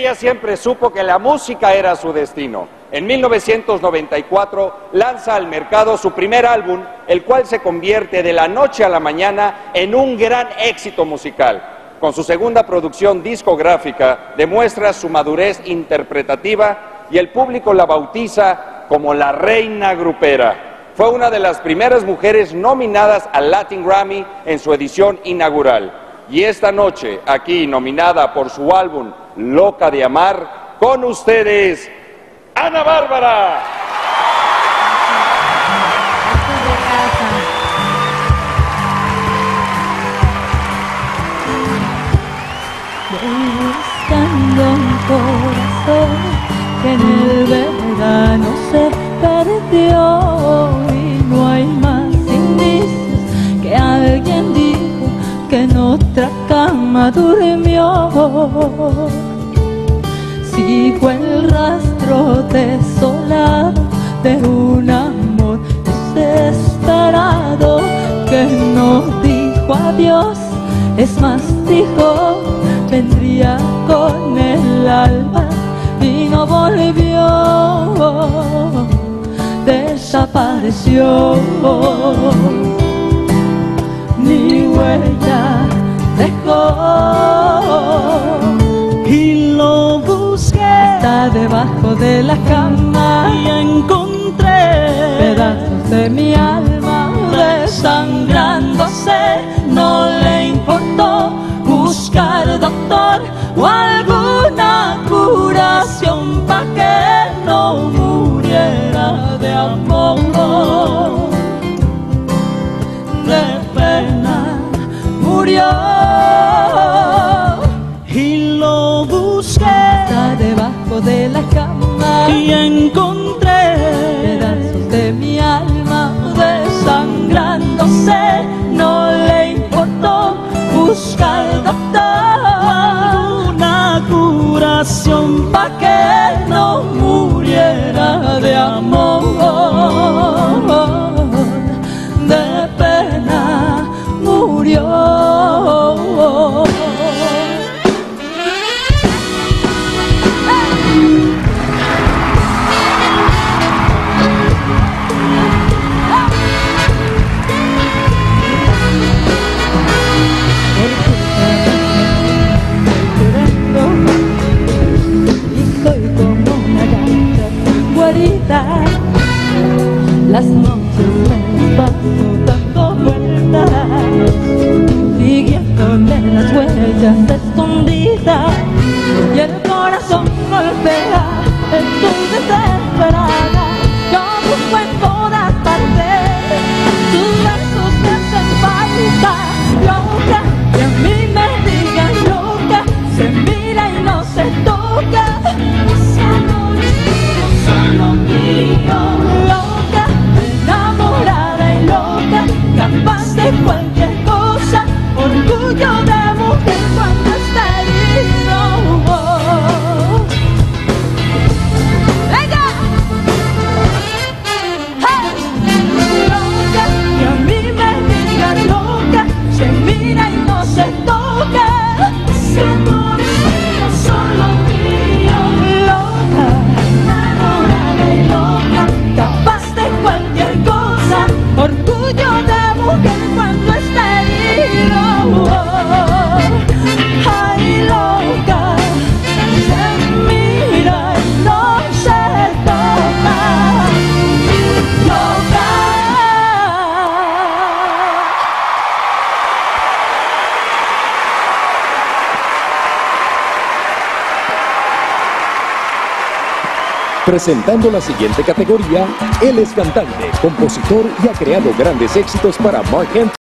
Ella siempre supo que la música era su destino. En 1994 lanza al mercado su primer álbum, el cual se convierte de la noche a la mañana en un gran éxito musical. Con su segunda producción discográfica demuestra su madurez interpretativa y el público la bautiza como la reina grupera. Fue una de las primeras mujeres nominadas al Latin Grammy en su edición inaugural. Y esta noche, aquí nominada por su álbum Loca de Amar, con ustedes, Ana Bárbara. Buscando un corazón que en el verano se perdió y no hay más indicios que alguien dijo que en otra cama durmió. Sigo el rastro desolado de un amor desesperado que no dijo adiós, es más dijo vendría con el alba y no volvió, desapareció, ni huella dejó. Y lo busqué, está debajo de la cama y encontré pedazos de mi alma desangrándose. no le importó buscar doctor o alguna curación pa' que no muriera de amor. De pena murió. Y lo busqué, está debajo de la cama y encontré pedazos de mi alma desangrándose. No le importó buscar doctor, una curación pa' que no muriera de amor. De pena murió. Las noches me paso dando vueltas, siguiéndole las huellas escondidas, y el corazón golpea, estoy desesperada. Yo busco en todas partes, tus besos me hacen falta. Loca, que a mí me digan loca, se mira y no se toca. Ese amor es mío, solo mío. Loca, enamorada y loca, capaz de cualquier cosa, orgullo de mujer cuando está herido. ¡Ella! ¡Hey! Loca, que a mí me digan loca, se mira y no se toca. Ese amor es mío, solo mío. Loca, enamorada y loca, capaz de cualquier cosa, orgullo de mujer cuando está herido. Ay, loca, se mira y no se toca. Loca. Presentando la siguiente categoría, él es cantante, compositor y ha creado grandes éxitos para Marc Anthony.